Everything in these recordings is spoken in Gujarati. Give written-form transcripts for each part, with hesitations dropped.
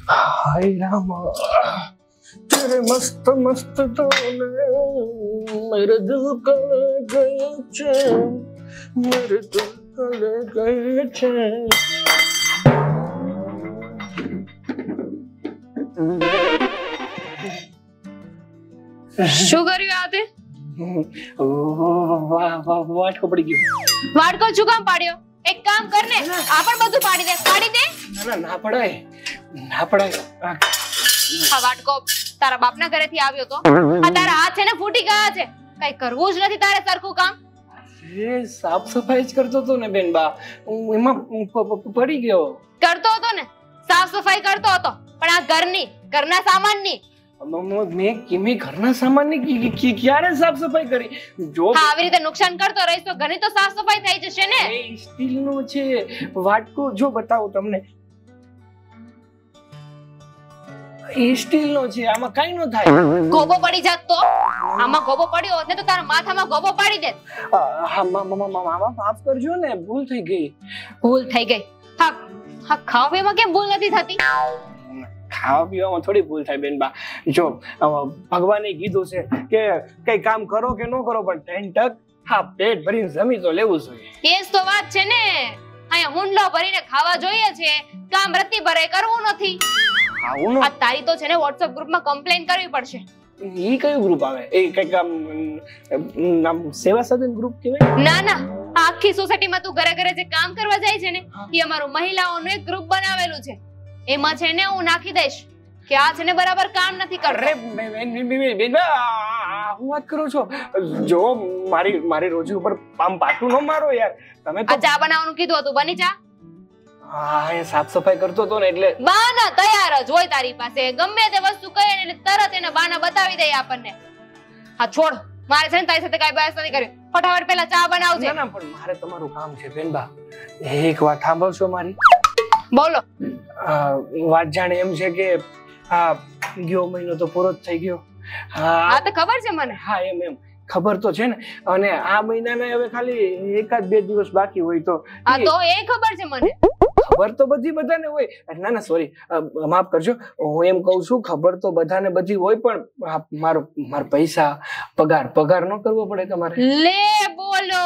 हाय राम तेरे मस्त मस्त डोले मेरे दिल को ले गए छे मेरे दिल को ले गए छे શું કર્યું આ તે? વાટકો પડી ગયો. વાટકો શું કામ પાડ્યો? એક કામ કર ને, આ પણ બધું પાડી દે. ના પડાય. આ વાટકો તારા બાપના ઘરેથી આવ્યો તો? આ તારા હાથ છે ને ફૂટી ગયા છે. કઈ કરવું જ નથી તારે સરખું કામ. એ સાફ સફાઈ જ કરતો હતો ને બેન બા, હું એમાં પડી ગયો. કરતો હતો ને, સાફ સફાઈ કરતો હતો, પણ આ ઘરના સામાનની. મેં ઘરના સામાનની ક્યારે સાફ સફાઈ કરી? જો આવી રીતે નુકસાન કરતો રહીશ તો ઘરની તો સાફ સફાઈ થઈ જશે ને. એ સ્ટીલનો છે વાટકો, જો બતાવું તમને. એ સ્ટીલનો છે, આમાં કાઈ ન થાય. ગોબો પડી જાત તો? આમાં ગોબો પડ્યો હોત ને તો તારા માથામાં ગોબો પાડી દે. હા મામા માફ કરજો ને, ભૂલ થઈ ગઈ. હા ખાવા પીવામાં કેમ ભૂલ નથી થતી? ખાવા પીવામાં થોડી ભૂલ થાય બેન બા. જો ભગવાને કીધું છે કે કઈ કામ કરો કે ન કરો પણ 10% હા પેટ ભરીને જમી તો લેવું જોઈએ. એ જ તો વાત છે ને. અહીંયા હુંડલો ભરીને ખાવા જોઈએ છે, કામ રત્તી ભરે કરવું નથી. આ તારી તો છે ને WhatsApp ગ્રુપમાં કમ્પ્લેન કરવી પડશે. ઈ કયું ગ્રુપ આવે? એ કઈક આમ સેવા સદન ગ્રુપ કહેવાય? ના આખી સોસાયટીમાં તું ઘરે ઘરે જે કામ કરવા જાય છે ને, એ અમારું મહિલાઓનું એક ગ્રુપ બનાવેલું છે. એમાં છે ને હું નાખી દઈશ કે આ છે ને બરાબર કામ નથી કરતો. બેન હું વાત કરું છો? જો મારી રોજી ઉપર આમ પાટું ન મારો યાર. તમે તો ચા બનાવવાનું કીધું હતું, બની ચા? હા, એ સાફ સફાઈ કરતો હતો ને એટલે. બાના તૈયાર જ હોય તારી પાસે. ગમે તે વસ્તુ કહે ને એટલે તરત એને બાના બતાવી દે આપણને. હા છોડ, મારે છે ને તારી સાથે કાઈ બહેસ નથી કરવી. ફટાફટ પહેલા ચા બનાવજે. ના પણ મારે તમારું કામ છે બેન બા. એક વાત સાંભળશો મારી? બોલો. વાત જાણે એમ છે કે હા ગયો મહિનો તો પૂરો જ થઈ ગયો. હા તો ખબર છે મને. હા એમ ખબર તો છે ને. અને આ મહિનાના હવે ખાલી 1-2 દિવસ બાકી હોય તો. હા તો એ ખબર છે મને. ખબર તો બધાને હોય. ના સોરી, માફ કરજો. હું એમ કહું છું ખબર તો બધાને બધી હોય પણ મારો પૈસા પગાર ન કરવો પડે તમારે? લે બોલો,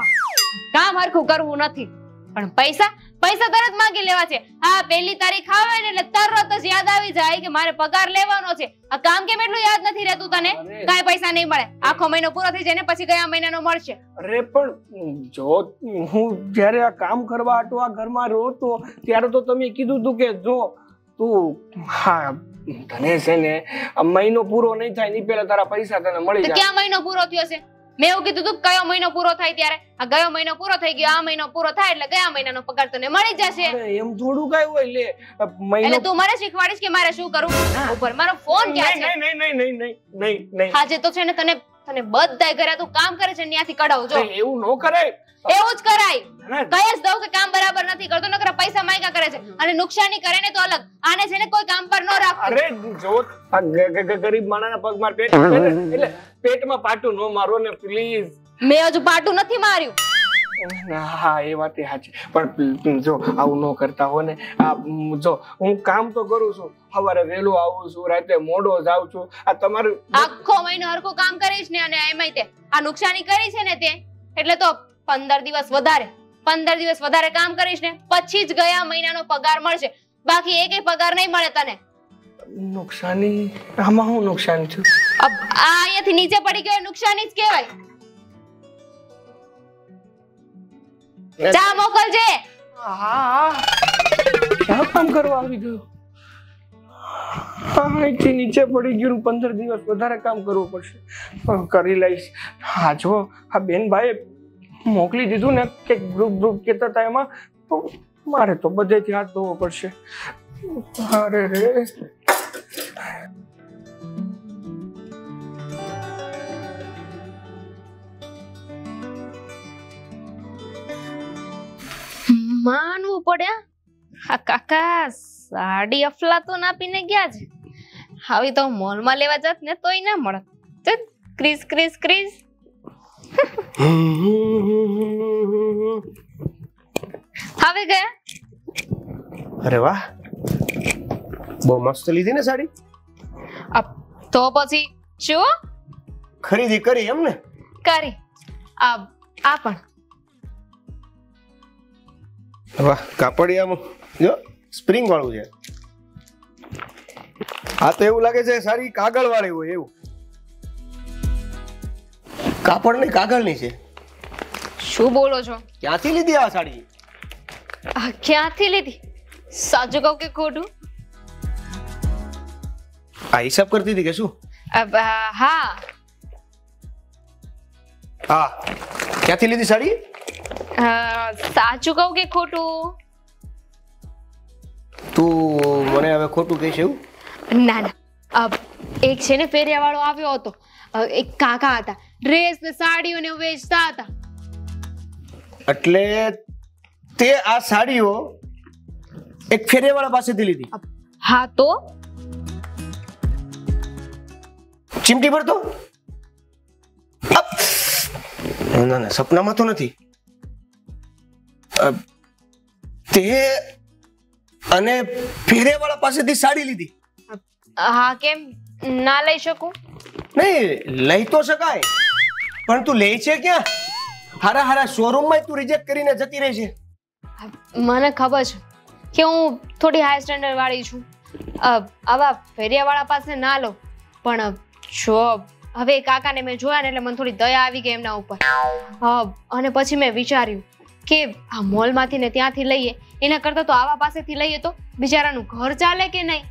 કામ હરખું કરવું નથી પણ પૈસા તરત માંગી લેવા છે. હા 1 તારીખ આવે ને એટલે તરત જ યાદ આવી જાય કે મારે પગાર લેવાનો છે. આ કામ કેમ એટલું યાદ નથી રહેતું તને? કાઈ પૈસા નહીં મળે, આખો મહિનો પૂરો થઈ જાય ને પછી ગયા મહિનાનો મળશે. અરે પણ જો હું જ્યારે આ કામ કરવા આટો આ ઘરમાં રહતો ત્યારે તો તમે કીધું તું કે જો તું હા તને છે ને મહિનો પૂરો નહીં થાય ની પહેલા તારા પૈસા તને મળી જાય. ક્યાં મહિનો પૂરો થયો છે? મેં એવું કીધું તું કયો મહિનો પૂરો થાય ત્યારે. આ ગયો મહિનો પૂરો થઈ ગયો, આ મહિનો પૂરો થાય એટલે ગયા મહિનાનો પગાર તને મળી જશે. એમ થોડું કઈ હોય? લે મહિનો એટલે તું મને શીખવાડીશ કે મારે શું કરવું? ઉપર મારો ફોન ક્યાં છે? નહીં હાજે તો છે ને તને બધાય ઘરે તું કામ કરે છે ત્યાંથી કઢાવજો. એવું ન કરાય. એવું જ કરાય. કઈ જ દઉં કે કામ બરાબર નથી કરતો, નકર પૈસા માંગ્યા કરે છે અને નુકસાની કરે ને તો અલગ. આને છે ને કોઈ કામ પર ન રાખો. અરે જો આ ગરીબ માણસના પગ માર પેટ એટલે પેટમાં પાટું ન મારો ને પ્લીઝ. મેં હજુ પાટું નથી માર્યું. હા એ વાત સાચી પણ જો આવું ન કરતા હો ને. જો હું કામ તો કરું છું, સવારે વહેલું આવું છું, રાતે મોડો જાઉં છું. આ તમારું આખો મહિનો હરખું કામ કરીશ ને અને એમાંય તે આ નુકસાની કરી છે ને તે એટલે તો 15 દિવસ વધારે કામ કરીશ ને પછી જ ગયા મહિનાનો પગાર મળશે. બાકી એકેય પગાર નહીં મળે તને. નુકસાની? આમાં હું નુકસાન છું? આ અહીંયાથી નીચે પડી ગયો નુકસાની જ કહેવાય. ચા મોકલજે. હા ક્યાં કામ કરવા આવી ગયો? અહીંથી નીચે પડી ગયું, 15 દિવસ વધારે કામ કરવું પડશે. કરી લઈશ. હા જો આ બેન ભાઈ મોકલી દીધું ને કે ગ્રુપ કેતા હતા એમાં તો મારે તો બધેથી હાથ ધોવો પડશે. અરે રે માનવું પડ્યા. હા કાકા સાડી અફલાતોન આપીને ગયા છે. આવી તો મોલમાં લેવા જાત ને તોય ના મળત. ક્રીઝ હવે ગયા. અરે વાહ બહુ મસ્ત લીધી ને સાડી. તો પછી શું ખરીદી કરી એમ ને? કરી આ પણ વાહ, કાપડિયામાં જો સ્પ્રિંગ વાળું છે. આ તો એવું લાગે છે સાડી કાગળ વાળી હોય એવું. કાપડ નહીં, કાગળની છે. શું બોલો છો? ક્યાંથી લીધી આ સાડી? ક્યાંથી લીધી? સાચું કહું કે ખોટું? આ હિસાબ કરતી હતી કે શું? હા. ક્યાંથી લીધી સાડી? સાચું કહું કે ખોટું? તું મને હવે ખોટું કહીશ એવું? ના ના, એક છે ને ફેરિયા વાળો આવ્યો હતો. એક કાકા હતા, ડ્રેસ ને સાડીઓ ને વેચતા હતા. એટલે તે આ સાડીઓ એક ફેરિયાવાળા પાસેથી લીધી? હા તો ચીમટી ભરતો? ના ના, સપનામાં તો નથી. તે અને ફેરિયાવાળા પાસેથી સાડી લીધી? હા, કેમ ના લઈ શકું? નહીં, લઈ તો શકાય, પણ તું લે છે ક્યાં? હારા હારા શોરૂમમાં તું રિજેક્ટ કરીને જતી રહી છે. મને ખબર છે કે હું થોડી હાઈ સ્ટેન્ડર્ડ વાળી છું. આવા ફેરિયાવાળા પાસે ના લો, પણ જો હવે કાકાને મેં જોયા ને એટલે મને થોડી દયા આવી ગઈ એમના ઉપર. અને પછી મેં વિચાર્યું કે આ મોલમાંથી ને ત્યાંથી લઈએ એના કરતાં તો આવા પાસેથી લઈએ તો બિચારાનું ઘર ચાલે કે નહીં?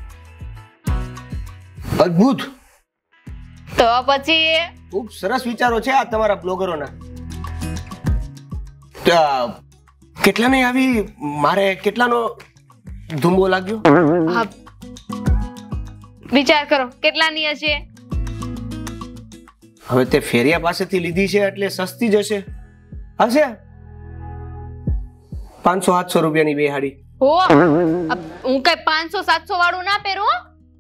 અદ્ભુત. તો પછી ખૂબ સરસ વિચારો છે આ તમારા બ્લોગરોના. કેટલાને આવી મારે કેટલાનો ધુંબો લાગ્યો? વિચાર કરો કેટલાની હશે? હવે તે ફેરિયા પાસેથી લીધી છે એટલે સસ્તી જ હશે. 500-700 રૂપિયાની બે હાડી. હો, હું કઈ 500-700 વાળું ના પહેરું.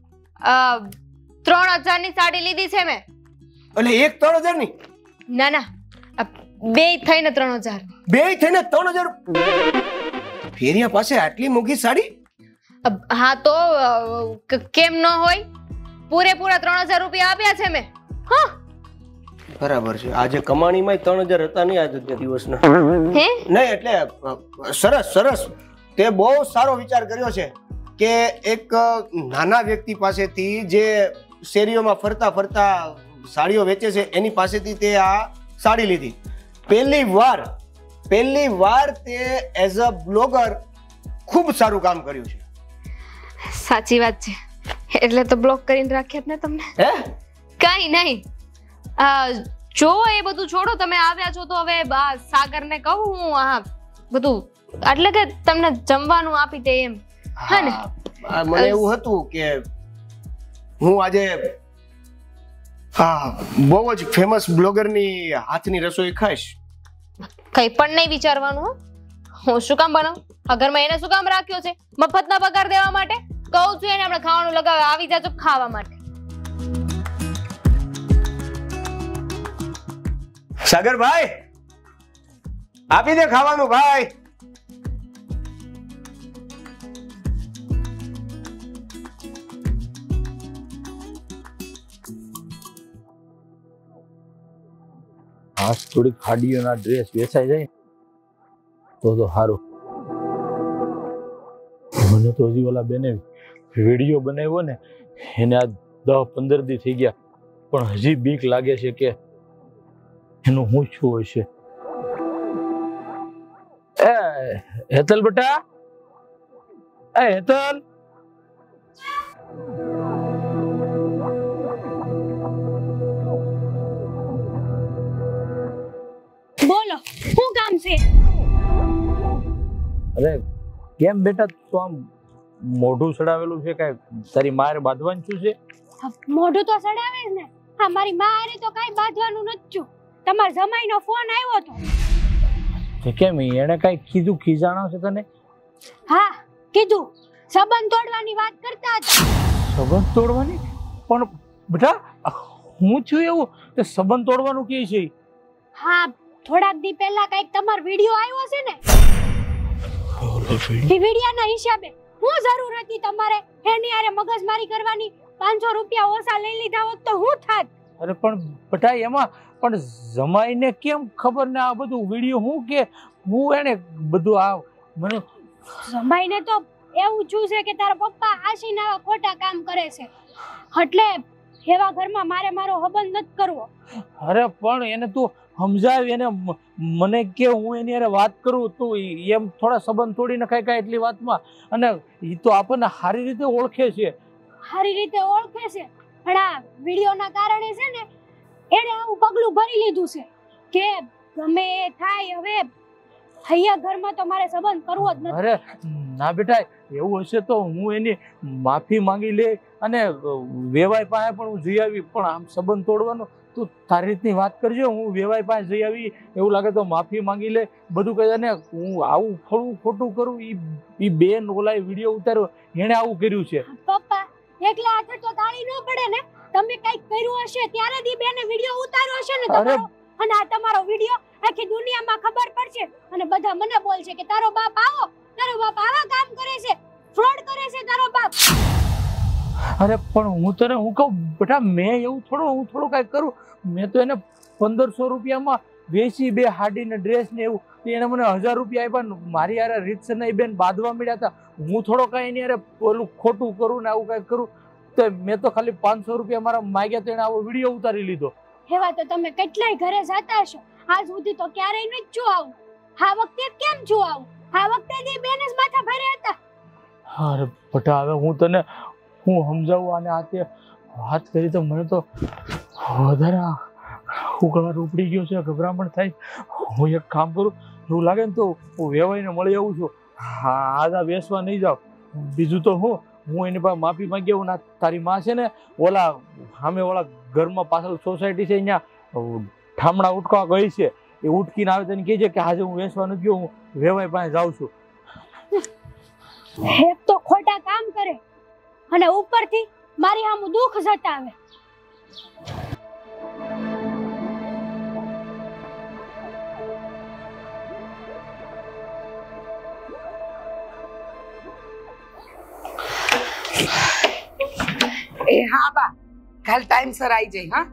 3000 ની સાડી લીધી છે મેં. એટલે એક 3000 ની? ના ના, બે થઈને 3000. બે થઈને 3000? ફેરિયા પાસે આટલી મોંઘી સાડી? હા તો કેમ ન હોય? પૂરેપૂરા 3000 રૂપિયા આપ્યા છે મેં. હા બરાબર છે. આજે કમાણીમાં 3000 હતા નહીં આજના દિવસના. હે નહીં એટલે સરસ સરસ. તે બહુ સારો વિચાર કર્યો છે કે એક નાના વ્યક્તિ પાસેથી જે શેરીઓમાં ફરતા ફરતા સાડીઓ વેચે છે એની પાસેથી તે આ સાડી લીધી. પહેલી વાર તે એઝ અ બ્લોગર ખૂબ સારું કામ કર્યું છે. સાચી વાત છે, એટલે તો બ્લોક કરીને રાખ્યા ને તમને. હે કઈ નહીં, જો એ બધું છોડો, તમે આવ્યા છો તો હવે સાગરને કહું હું આ બધું એટલે કે તમને જમવાનું આપી દે એમ. હા ને, મને એવું હતું કે હું આજે બહુ જ ફેમસ બ્લોગરની હાથની રસોઈ ખાઈશ. કઈ પણ નહીં વિચારવાનું. હું શું કામ બનાવું? ઘરમાં એને શું કામ રાખ્યો છે? મફતના પગાર દેવા માટે? કહું છું એને આપણે ખાવાનું લગાવે, આવી જાજો ખાવા માટે. સાગરભાઈ, આપી દે ખાવાનું ભાઈ. આજ થોડી ખાડીઓના ડ્રેસ વેચાઈ જાય તો સારું. મને તો હજી ઓલા બેને વિડીયો બનાવ્યો ને એને આ 10-15 દી થઈ ગયા, પણ હજી બીક લાગે છે કે એનું હું શું હશે. એ હેતલ બેટા, એ હેતલ, બોલો શું કામ છે? અરે કેમ બેટા તું આમ મોઢું સડાવેલું છે? કઈ તારી મારે બાંધવાનું શું છે? મોઢું તો સડાવે જ ને. હા, મારી મારે તો કઈ બાંધવાનું નથી. તમાર જમાઈનો ફોન આવ્યો હતો. તો કેમ એને કઈ કીધું? ખીજાણો છે તને? હા કીધું, સંબંધ તોડવાની વાત કરતા હતા. સંબંધ તોડવાની? પણ બેટા હું છું એવું તે સંબંધ તોડવાનું કે છે? હા, થોડાક દી પહેલા કઈક તમારો વિડિયો આવ્યો છે ને, એ વિડિયાના હિસાબે હું જરૂર હતી તમારે એની આરે મગજમારી કરવાની? 500 રૂપિયા ઓછા લઈ લીધા હોત તો હું થાત? અરે પણ બેટા એમાં પણ જમાઈને કેમ ખબર ને આ બધું વિડીયો હું કે હું એને બધું આ મને જમાઈને તો એવું છું છે કે તારા પપ્પા આશીને આવા ખોટા કામ કરે છે, એટલે એવા ઘરમાં મારો સંબંધ નથી કરવો. અરે પણ એને તું સમજાવ, એને મને કે હું એની હારે વાત કરું તો એમ થોડા સંબંધ તોડી નખાય કાંઈ એટલી વાતમાં. અને એ તો આપણને સારી રીતે ઓળખે છે. સારી રીતે ઓળખે છે પણ આ વિડીયોના કારણે છે ને એણે આવું પગલું ભરી લીધું છે કે ગમે એ થાય હવે અહીંયા ઘરમાં તો મારે સંબંધ કરવો જ નથી. અરે ના બેટા, એવું હશે તો હું એની માફી માંગી લે અને વેવાઈ પાસે પણ હું જઈ આવી. પણ આમ સંબંધ તોડવાનો તું તારી રીતની વાત કરજો. હું વેવાઈ પાસે જઈ આવી, એવું લાગે તો માફી માંગી લે, બધું કહે ને હું આવું થોડું ખોટું કરું. ઈ બેન ઓલાએ વિડીયો ઉતાર્યો એણે આવું કર્યું છે. પપ્પા એકલા હાથે તો તાળી ન પડે ને, તમે કઈક કર્યું હશે ત્યારે દી બેને વિડીયો ઉતાર્યો હશે ને તમારો, અને આ તમારો વિડીયો આખી દુનિયામાં ખબર પડશે અને બધા મને બોલશે કે તારો બાપ આવા કામ કરે છે, ફ્રોડ કરે છે તારો બાપ. અરે પણ હું તને હું કહું બેટા, મેં એવું હું થોડું કાંઈ કરું. મેં તો એને 1500 રૂપિયામાં વેચી 2 હાડીને ડ્રેસ ને એવું, એને મને 1000 રૂપિયા આપ્યા. મારી યાર રીત નહીં બેન બાંધવા મળ્યા હતા. હું થોડો કાંઈ એની યાર ઓલું ખોટું કરું ને આવું કાંઈક કરું તો મેં તો ખાલી 500 રૂપિયા મારા માગ્યા તો એને આવો વિડીયો ઉતારી લીધો. એવા તો તમે કેટલાય ઘરે જતા હશો, આજ સુધી તો ક્યારેય નથી જો આવું. આ વખતે કેમ જો આવું? આ વખતે જે બેન જ માથા ભરે હતા. અરે બેટા હવે હું તને સમજાવું અને આ તે વાત કરી તો મને તો વધારે ઉકળાટ ઉપડી ગયો છે, ગભરામણ થાય. હું એક કામ કરું, એવું લાગે ને તો હું વેવાઈને મળી આવું છું. હા આજા બેસવા નહીં જાવ. બીજું તો હું એની પાસે માફી માંગી આવું. ના તારી માં છે ને ઓલા સામે ઓલા ઘરમાં પાછળ સોસાયટી છે અહીંયા ઠામડા ઉટકવા ગઈ છે, એ ઉટકીને આવે તેને કહે છે કે આજે હું બેસવા નથી ગયો, હું વેવાઈ પાસે જાઉં છું. એક તો ખોટા કામ કરે અને ઉપરથી મારી સામે દુઃખ જતાવે. એ હા બા, કાલ ટાઈમસર આવી જઈ. હા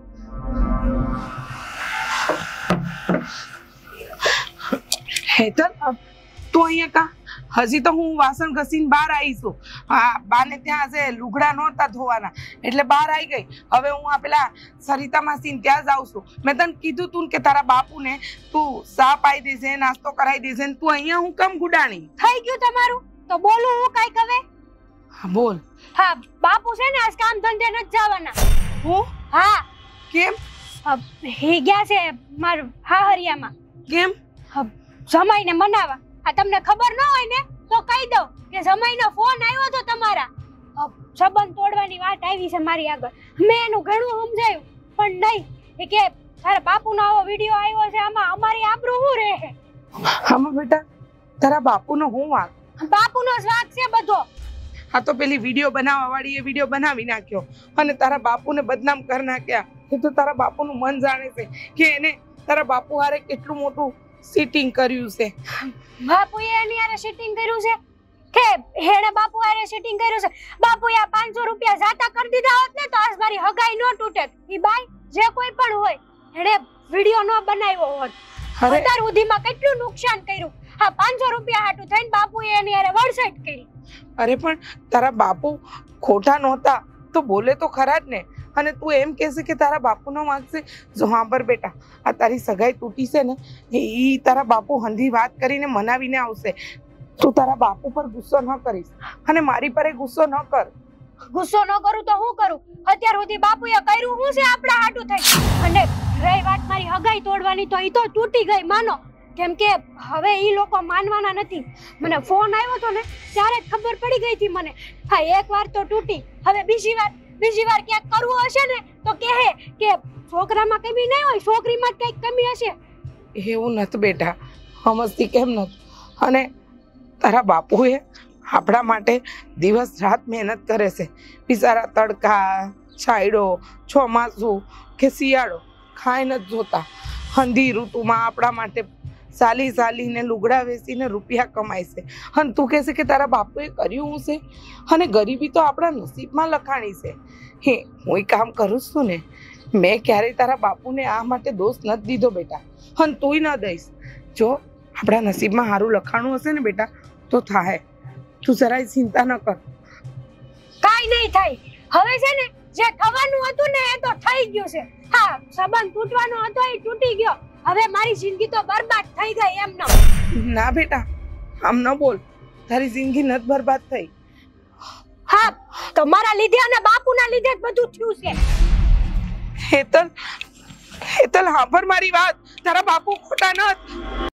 હેતલ તું અહીંયા કા? હજી તો હું વાસણ ઘસીને બહાર આવી છું. હા બાને ત્યાં આજે લુગડા નહોતા ધોવાના એટલે બહાર આવી ગઈ. હવે હું આ પેલા સરિતા માસીને ત્યાં જ આવું છું. મેં તને કીધું તું કે તારા બાપુને તું ચા પાઈ દેશે, નાસ્તો કરાવી દેશે ને તું અહીંયા હું કેમ ગુડાણી? થઈ ગયું તમારું તો બોલું હું કાઈ કવે? હા બોલ. હા બાપુ છે ને આજ કામ ધંધે નથી જવાના. હું? હા. કેમ? હે ગયા છે માર હાહરિયામાં. કેમ? જમાઈને મનાવા. આ તમને ખબર ન હોય ને તો કહી દઉં કે જમાઈનો ફોન આવ્યો તો તમારા, સંબંધ તોડવાની વાત આવી છે મારી આગળ. મેં એનું ઘણું સમજાયું પણ નહીં. એ કે તારા બાપુનો આવો વિડીયો આવ્યો છે, આમાં અમારી આબરૂ શું રહે? આમાં બેટા તારા બાપુનો શું વાંક? બાપુનો જ વાંક છે બધો. આ તો પેલી વિડીયો બનાવવા વાળી એ વિડીયો બનાવી નાખ્યો અને તારા બાપુને બદનામ કરી નાખ્યા. એ તો તારા બાપુનું મન જાણે છે કે એને તારા બાપુ હારે કેટલું મોટું સીટિંગ કર્યું છે. બાપુએ એની હારે સીટિંગ કર્યું છે કે હેણે બાપુ હારે સીટિંગ કર્યું છે? બાપુએ આ 500 રૂપિયા જાતા કરી દીધા હોત ને તો આજ મારી હગાઈ ન તૂટે. ઈ બાઈ જે કોઈ પણ હોય એણે વિડીયો ન બનાવ્યો હોત. અત્યાર સુધીમાં કેટલું નુકસાન કર્યું. આ 500 રૂપિયા હાટું થઈને બાપુએ એની હારે વળસેટ કરી. અરે પણ તારા બાપુ ખોટા નહોતા તો બોલે તો ખરા જ ને. અને તું એમ કહેશે કે તારા બાપુનો વાંક છે? જો હા પર બેટા, આ તારી સગાઈ તૂટી છે ને એ તારા બાપુ હંધી વાત કરીને મનાવીને આવશે. તું તારા બાપુ પર ગુસ્સો ન કરીશ અને મારી પર ગુસ્સો ન કર. ગુસ્સો ન કરું તો હું કરું? અત્યાર સુધી બાપુએ કર્યું હું છે આપણા હાટું થઈ? અને રહી વાત મારી હગાઈ તોડવાની તો ઈ તો તૂટી ગઈ માનો, કેમ કે હવે ઈ લોકો માનવાના નથી. મને ફોન આવ્યો તો ને ત્યારે જ ખબર પડી ગઈ હતી મને. હા એક વાર તો તૂટી, હવે બીજી વાર ક્યાંક કરવું હશે ને તો કહે કે છોકરામાં કમી નહીં હોય, છોકરીમાં જ કઈક કમી હશે. એવું નથી બેટા, સમજતી કેમ નથી? અને તારા બાપુએ આપણા માટે દિવસ રાત મહેનત કરે છે. બિચારા તડકા, છાયડો, ચોમાસું કે શિયાળો ખાઈ નથી જોતા. હંધી ઋતુમાં આપણા માટે ચાલીને લુગડા વેચીને રૂપિયા કમાય છે અને તું કહે છે કે તારા બાપુએ કર્યું હું છે અને ગરીબી તો આપણા નસીબમાં લખાણી છે. હે હું એ કામ કરું છું ને, મેં ક્યારેય તારા બાપુને આ માટે દોષ નથી દીધો બેટા, અને તુંય ન દઈશ. જો આપણા નસીબમાં સારું લખાણું હશે ને બેટા તો થાય. તું જરાય ચિંતા ન કર. કાઈ નહીં થાય. હવે છે ને જે થવાનું હતું ને એ તો થઈ ગયું છે. હા, સંબંધ તૂટવાનો હતો એ તૂટી ગયો. હવે મારી જિંદગી તો બરબાદ થઈ ગઈ એમ ન. ના બેટા, આમ ન બોલ. તારી જિંદગી નથી બરબાદ થઈ. હા, તમારા લીધે અને બાપુના લીધે જ બધું થયું છે. હેતલ, સાંભળ મારી વાત. તારા બાપુ ખોટા નથી.